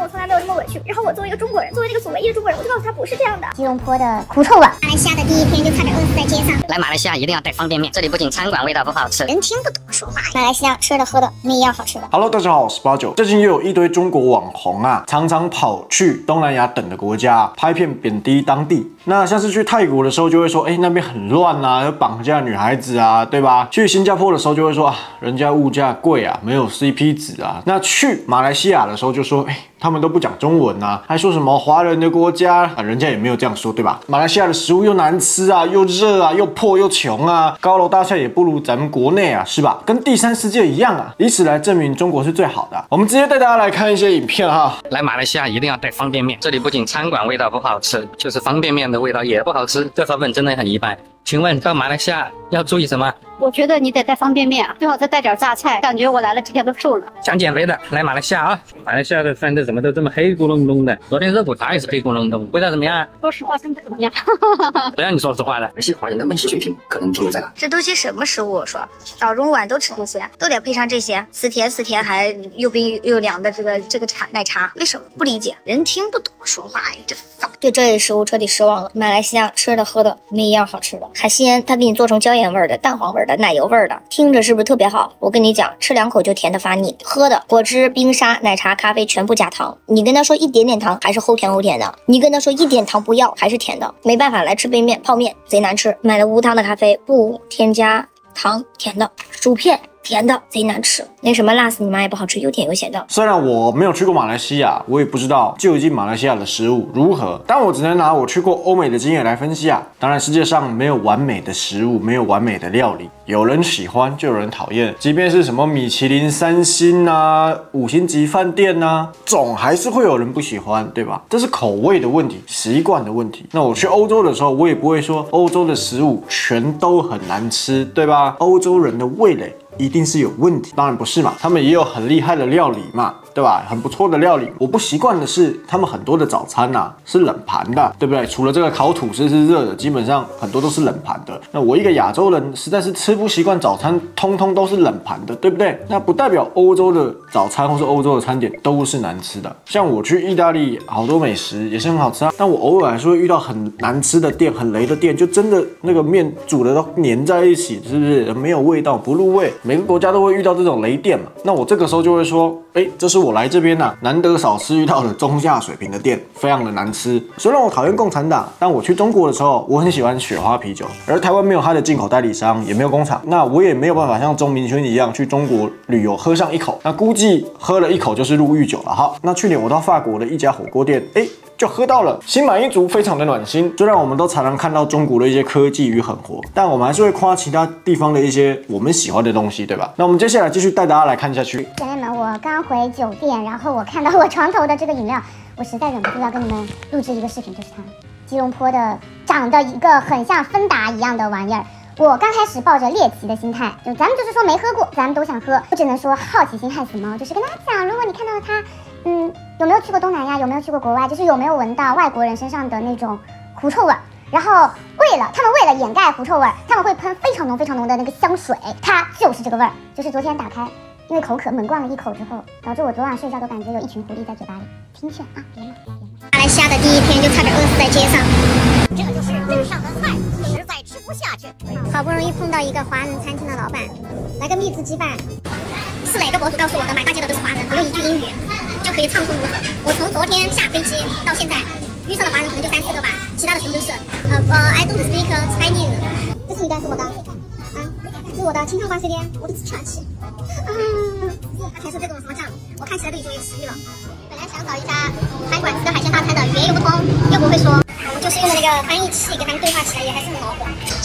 我从来没有这么委屈。然后我作为一个中国人，作为那个所唯一的中国人，我就告诉他不是这样的。 吉隆坡的狐臭味， 马来西亚的第一天就差点饿死在街上。 来马来西亚一定要带方便面，这里不仅餐馆味道不好吃， 人听不懂说话。马来西亚吃的喝的没一样好吃的。 Hello， 大家好，我是89。最近又有一堆中国网红啊，常常跑去东南亚等的国家拍片贬低当地。那像是去泰国的时候，就会说，那边很乱啊，有绑架女孩子啊，对吧？去新加坡的时候就会说，人家物价贵啊，没有 CP 值啊。那去马来西亚的时候就说，他们都不讲中文啊，还说什么华人的国家啊，人家也没有这样说，对吧？马来西亚的食物又难吃啊，又热啊，又破又穷啊，高楼大厦也不如咱们国内啊，是吧？跟第三世界一样啊，以此来证明中国是最好的。我们直接带大家来看一些影片哈。 来马来西亚一定要带方便面，这里不仅餐馆味道不好吃，就是方便面的味道也不好吃，这口粉真的很一般。请问到马来西亚要注意什么？ 我觉得你得带方便面，最好再带点榨菜，感觉我来了几天都瘦了。 想减肥的来马来西亚啊！马来西亚的饭都怎么都这么黑咕隆咚的，昨天肉骨茶也是黑咕隆咚，味道怎么样？ 说实话，真的怎么样？ 不要你说实话的， 有些华人的温习水平可能停留在哪？ 这都些什么食物？我说早中晚都吃这些，都得配上这些，死甜还又冰又凉的这个奶茶，为什么不理解？人听不懂说话呀，这烦。对这类食物彻底失望了。马来西亚吃的喝的没一样好吃的，海鲜它给你做成椒盐味的、蛋黄味的、奶油味的，听着是不是特别好？我跟你讲，吃2口就甜的发腻。喝的果汁、冰沙、奶茶、咖啡全部加糖，你跟他说一点点糖还是齁甜的，你跟他说一点糖不要还是甜的，没办法，来吃杯面泡面贼难吃，买了无糖的咖啡不添加糖甜的，薯片甜的贼难吃，那什么辣死你妈也不好吃，又甜又咸的。 虽然我没有去过马来西亚，我也不知道究竟马来西亚的食物如何，但我只能拿我去过欧美的经验来分析啊。当然世界上没有完美的食物，没有完美的料理，有人喜欢就有人讨厌，即便是什么米其林3星啊、5星级饭店啊，总还是会有人不喜欢，对吧？这是口味的问题，习惯的问题。那我去欧洲的时候，我也不会说欧洲的食物全都很难吃，对吧？欧洲人的味蕾一定是有问题，当然不是嘛，他们也有很厉害的料理嘛，对吧？很不错的料理。我不习惯的是，他们很多的早餐是冷盘的，对不对？除了这个烤吐司是热的，基本上很多都是冷盘的。那我一个亚洲人实在是吃不习惯早餐，通通都是冷盘的，对不对？那不代表欧洲的早餐或是欧洲的餐点都是难吃的。像我去意大利，好多美食也是很好吃啊，但我偶尔还是会遇到很难吃的店、很雷的店，就真的那个面煮的都粘在一起，是不是没有味道、不入味？每个国家都会遇到这种雷店嘛，那我这个时候就会说，这是我来这边难得少吃遇到的中下水平的店，非常的难吃。虽然我讨厌共产党，但我去中国的时候，我很喜欢雪花啤酒，而台湾没有它的进口代理商，也没有工厂，那我也没有办法像钟明轩一样去中国旅游喝上一口，那估计喝了一口就是入狱酒了。好，那去年我到法国的一家火锅店，就喝到了，心满意足，非常的暖心。虽然我们都常常看到中国的一些科技与狠活，但我们还是会夸其他地方的一些我们喜欢的东西，对吧？那我们接下来继续带大家来看下去。 姐妹们，我刚回酒店，然后我看到我床头的这个饮料，我实在忍不住要跟你们录制一个视频，就是它，吉隆坡的长得一个很像芬达一样的玩意儿。我刚开始抱着猎奇的心态，咱们就是说没喝过，咱们都想喝，我只能说好奇心害死猫，就是跟大家讲，如果你看到它，有没有去过东南亚，有没有去过国外，就是有没有闻到外国人身上的那种狐臭味，然后他们为了掩盖狐臭味，他们会喷非常浓的那个香水，它就是这个味儿，就是昨天打开，因为口渴猛灌了1口之后，导致我昨晚睡觉都感觉有一群狐狸在嘴巴里，听劝啊，别骂。 马来西亚的第一天就差点饿死在街上。 这就是镇上的菜，实在吃不下去。 好不容易碰到一个华人餐厅的老板，来个蜜汁鸡饭。是哪个博主告诉我的？满大街的都是华人，不用一句英语就可以畅通无阻。我从昨天下飞机到现在，遇上的华人可能就3、4个吧，其他的全部都是I don't speak Chinese。这是一段是我的，是我的清汤花碎边，我的全吃。他才说这个什么酱，我看起来都已经有食欲了。本来想找一家餐馆吃个海鲜大餐的，语言又不通，又不会说，我就是用的那个翻译器跟他们对话起来也还是很恼火。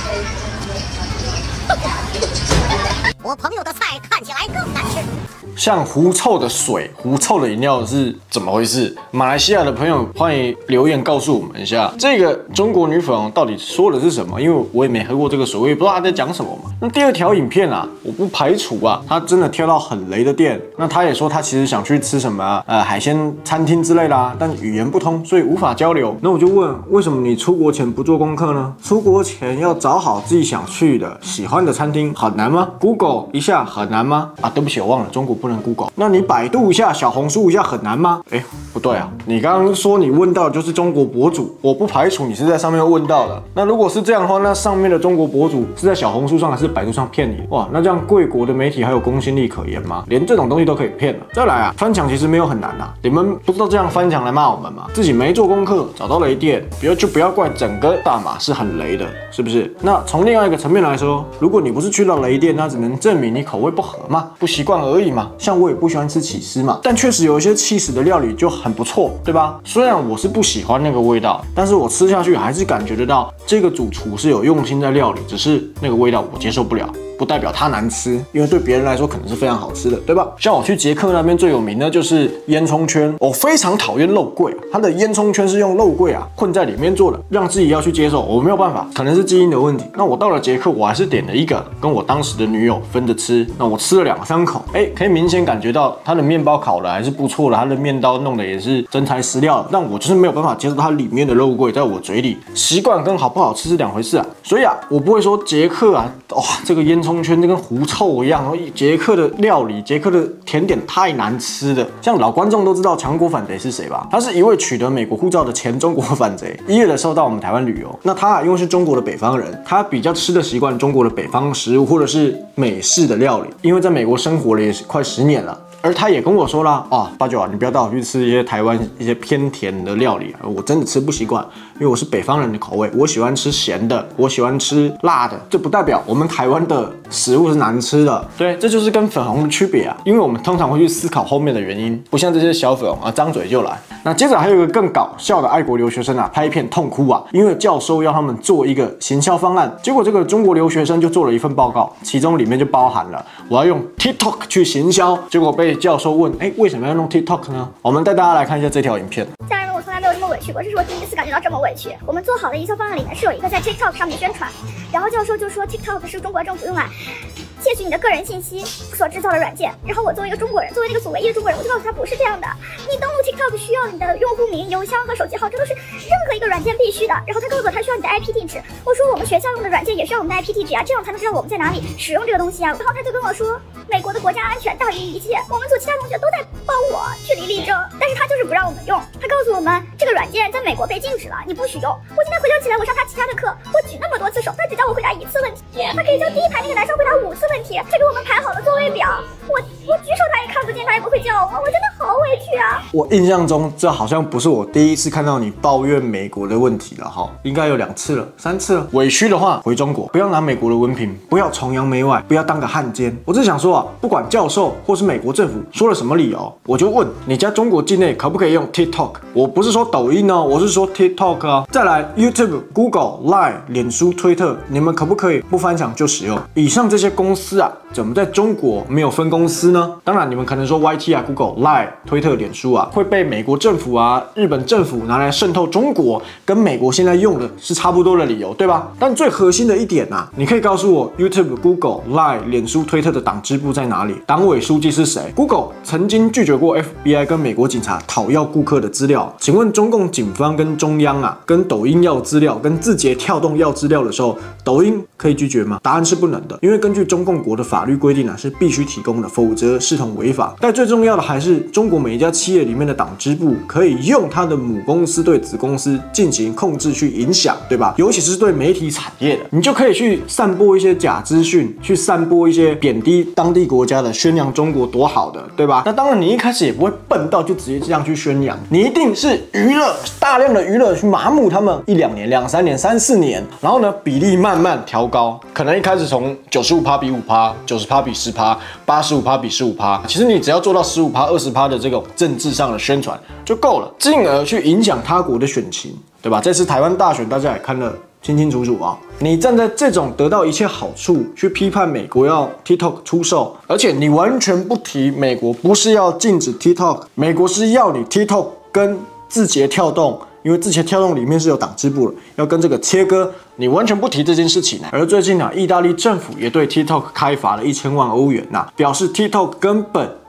我朋友的菜看起来更难吃。 像狐臭的水、狐臭的饮料是怎么回事？马来西亚的朋友欢迎留言告诉我们一下，这个中国女粉到底说的是什么？因为我也没喝过这个水，我也不知道她在讲什么嘛。那第2条影片我不排除她真的挑到很雷的店。那她也说她其实想去吃什么海鲜餐厅之类啦，但语言不通，所以无法交流。那我就问，为什么你出国前不做功课呢？出国前要找好自己想去的、喜欢的餐厅很难吗 ？Google 一下很难吗？啊，对不起，我忘了，中国不能 Google。那你百度一下、小红书一下很难吗？哎，不对啊，你刚刚说你问到的就是中国博主，我不排除你是在上面问到的。那如果是这样的话，那上面的中国博主是在小红书上还是百度上骗你？哇，那这样贵国的媒体还有公信力可言吗？连这种东西都可以骗了。再来啊，翻墙其实没有很难啊，你们不知道这样翻墙来骂我们吗？自己没做功课，找到雷电，不要怪整个大马是很雷的，是不是？那从另外一个层面来说，如果你不是去到雷电，那只能证明你口味不合嘛，不习惯而已嘛。像我也不喜欢吃起司嘛，但确实有一些起司的料理就很不错，对吧？虽然我是不喜欢那个味道，但是我吃下去还是感觉得到这个主厨是有用心在料理，只是那个味道我接受不了。不代表它难吃，因为对别人来说可能是非常好吃的，对吧？像我去捷克那边最有名的就是烟囱圈，我非常讨厌肉桂，它的烟囱圈是用肉桂混在里面做的，让自己要去接受，我没有办法，可能是基因的问题。那我到了捷克，我还是点了一个，跟我当时的女友分着吃。那我吃了2-3口，可以明显感觉到它的面包烤的还是不错的，它的面刀弄的也是真材实料的，但我就是没有办法接受它里面的肉桂在我嘴里，习惯跟好不好吃是2回事啊。所以我不会说捷克哇，这个烟囱圈就跟狐臭一样，然后捷克的料理、捷克的甜点太难吃了。像老观众都知道强国反贼是谁吧？他是一位取得美国护照的前中国反贼，1月的时候到我们台湾旅游。那他因为是中国的北方人，他比较吃的习惯中国的北方食物或者是美式的料理，因为在美国生活了也是快10年了。而他也跟我说啦，八九你不要带我去吃一些台湾一些偏甜的料理，我真的吃不习惯，因为我是北方人的口味，我喜欢吃咸的，我喜欢吃辣的，这不代表我们台湾的食物是难吃的，对，这就是跟粉红的区别啊，因为我们通常会去思考后面的原因，不像这些小粉红张嘴就来。那接着还有一个更搞笑的爱国留学生拍片痛哭因为教授要他们做一个行销方案，结果这个中国留学生就做了一份报告，其中里面就包含了我要用 TikTok 去行销，结果被教授问，为什么要用 TikTok 呢？我们带大家来看一下这条影片。 家人们，我从来没有这么委屈过，这是我第一次感觉到这么委屈。我们做好的营销方案里面是有一个在 TikTok 上面宣传，然后教授就说 TikTok 是中国政府用来窃取你的个人信息所制造的软件。然后我作为一个中国人，作为那个组唯一的中国人，我就告诉他不是这样的。你登录 TikTok 需要你的用户名、邮箱和手机号，这都是任何一个软件必须的。然后他告诉我他需要你的 IP 地址，我说我们学校用的软件也需要我们的 IP 地址这样才能知道我们在哪里使用这个东西然后他就跟我说，美国的国家安全大于一切，我们组其他同学都在帮我据理力争，但是他就是不让我们用。他告诉我们这个软件在美国被禁止了，你不许用。我今天回想起来，我上他其他的课，我举那么多次手，他只叫我回答1次问题，他可以叫第一排那个男生回答5次问题，这给我们排好了座位表，我举手他也看不见，他也不会叫我，我真的好委屈啊。 我印象中这好像不是我第一次看到你抱怨美国的问题了哈，应该有2次了、3次了。委屈的话回中国，不要拿美国的文凭，不要崇洋媚外，不要当个汉奸。我只想说不管教授或是美国政府说了什么理由，我就问你家中国境内可不可以用 TikTok？ 我不是说抖音哦，我是说 TikTok 啊。再来 YouTube、Google、Line、脸书、推特，你们可不可以不翻墙就使用？以上这些公司怎么在中国没有分公司呢？当然你们可能说 YT、Google、Line、推特、脸书会被美国政府日本政府拿来渗透中国，跟美国现在用的是差不多的理由，对吧？但最核心的一点你可以告诉我 YouTube、Google、Line、脸书、推特的党支部在哪里？党委书记是谁 ？Google 曾经拒绝过 FBI 跟美国警察讨要顾客的资料，请问中共警方跟中央跟抖音要资料，跟字节跳动要资料的时候，抖音可以拒绝吗？答案是不能的，因为根据中共国的法律规定是必须提供的，否则视同违法。但最重要的还是中国每一家企业里面的党支部可以用它的母公司对子公司进行控制去影响，对吧？尤其是对媒体产业的，你就可以去散播一些假资讯，去散播一些贬低当地国家的，宣扬中国多好的，对吧？那当然你一开始也不会笨到就直接这样去宣扬，你一定是娱乐，大量的娱乐去麻木他们1-2年、2-3年、3-4年，然后呢比例慢慢调高，可能一开始从95%比5%、90%比10%、85%比15%，其实你只要做到15%、20%的这种政治上的宣传就够了，进而去影响他国的选情，对吧？这次台湾大选大家也看得清清楚楚你站在这种得到一切好处去批判美国要 TikTok 出售，而且你完全不提美国不是要禁止 TikTok， 美国是要你 TikTok 跟字节跳动，因为字节跳动里面是有党支部的，要跟这个切割，你完全不提这件事情而最近意大利政府也对 TikTok 开罚了1000万欧元表示 TikTok 根本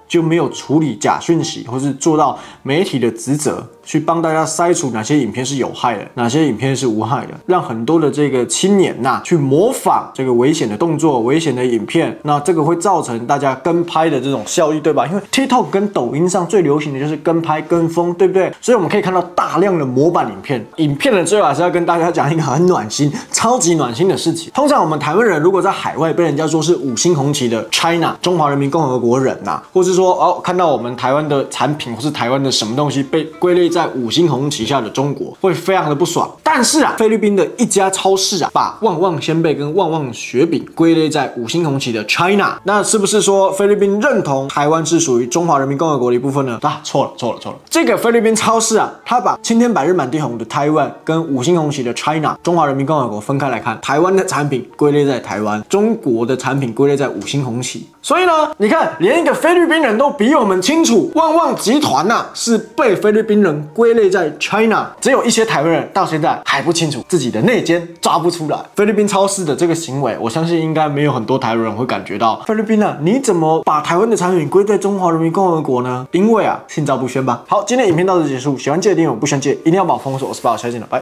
就没有处理假讯息，或是做到媒体的职责，去帮大家筛除哪些影片是有害的，哪些影片是无害的，让很多的这个青年去模仿这个危险的动作、危险的影片，那这个会造成大家跟拍的这种效益，对吧？因为 TikTok 跟抖音上最流行的就是跟拍、跟风，对不对？所以我们可以看到大量的模板影片。影片的最后还是要跟大家讲一个很暖心、超级暖心的事情。通常我们台湾人如果在海外被人家说是5星红旗的 China 中华人民共和国人或是说看到我们台湾的产品或是台湾的什么东西被归类在5星红旗下的中国，会非常的不爽。但是菲律宾的一家超市把旺旺仙贝跟旺旺雪饼归类在5星红旗的 China， 那是不是说菲律宾认同台湾是属于中华人民共和国的一部分呢？错了。这个菲律宾超市他把青天白日满地红的台湾跟5星红旗的 China 中华人民共和国分开来看，台湾的产品归类在台湾，中国的产品归类在5星红旗。所以呢，你看，连一个菲律宾人都比我们清楚，旺旺集团是被菲律宾人归类在 China， 只有一些台湾人到现在还不清楚自己的内奸，抓不出来。菲律宾超市的这个行为，我相信应该没有很多台湾人会感觉到，菲律宾你怎么把台湾的产品归在中华人民共和国呢？因为心照不宣吧。好，今天的影片到此结束，喜欢记得订阅，不喜欢记得一定要把我封锁。我是宝，下次见了，拜。